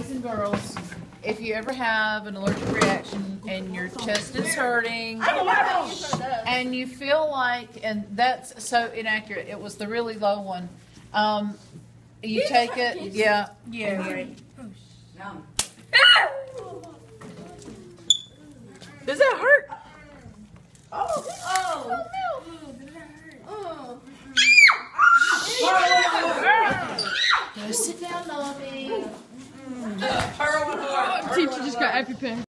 boys and girls, if you ever have an allergic reaction and your chest is hurting and you feel like, and that's so inaccurate, it was the really low one. You take it, yeah. Yeah, right. Does that hurt? Oh. Go sit down, Nobby. Teacher just got EpiPen.